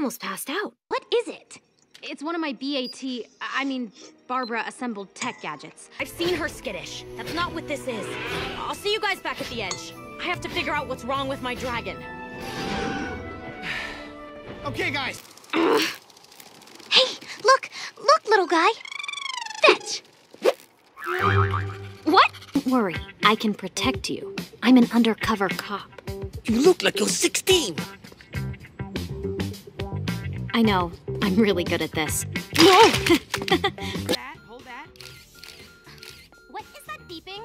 almost passed out. What is it? It's one of my Barbara assembled tech gadgets. I've seen her skittish. That's not what this is. I'll see you guys back at the edge. I have to figure out what's wrong with my dragon. Okay, guys. Hey, look, little guy. Fetch. What? Don't worry, I can protect you. I'm an undercover cop. You look like you're 16. I know, I'm really good at this. Whoa! Hold that. What is that beeping?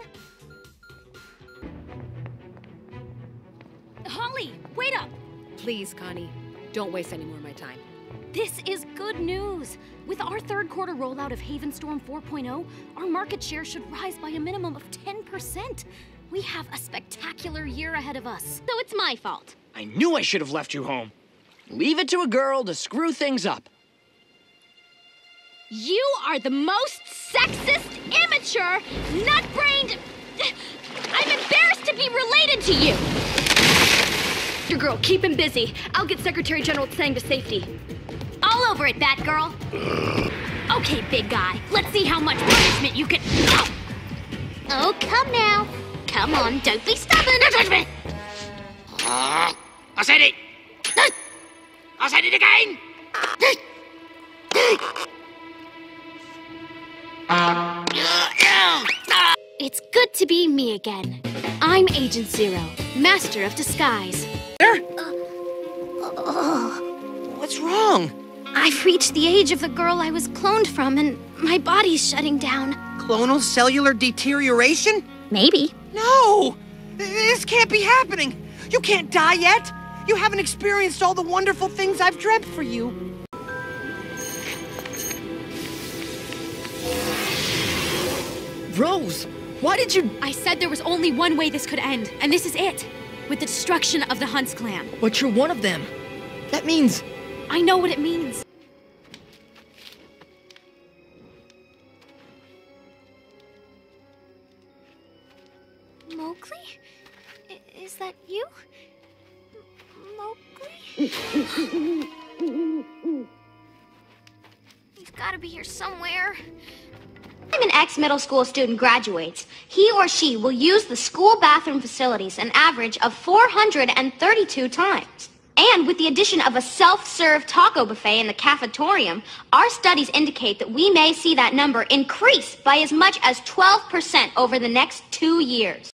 Holly, wait up! Please, Connie, don't waste any more of my time. This is good news. With our third quarter rollout of Havenstorm 4.0, our market share should rise by a minimum of 10%. We have a spectacular year ahead of us. So it's my fault. I knew I should have left you home. Leave it to a girl to screw things up. You are the most sexist, immature, nut-brained... I'm embarrassed to be related to you! Your girl, keep him busy. I'll get Secretary General Tsang to safety. All over it, Batgirl. Okay, big guy. Let's see how much punishment you can... Oh, come now. Come on, don't be stubborn. Don't touch me! I said it! I said it again! It's good to be me again. I'm Agent Zero, Master of Disguise. What's wrong? I've reached the age of the girl I was cloned from, and my body's shutting down. Clonal cellular deterioration? Maybe. No! This can't be happening! You can't die yet! You haven't experienced all the wonderful things I've dreamt for you. Rose, why did you... I said there was only one way this could end, and this is it. With the destruction of the Hunts clan. But you're one of them. That means... I know what it means. Mowgli? Is that you? Mowgli? You've got to be here somewhere. When an ex-middle school student graduates, he or she will use the school bathroom facilities an average of 432 times. And with the addition of a self-serve taco buffet in the cafetorium, our studies indicate that we may see that number increase by as much as 12% over the next 2 years.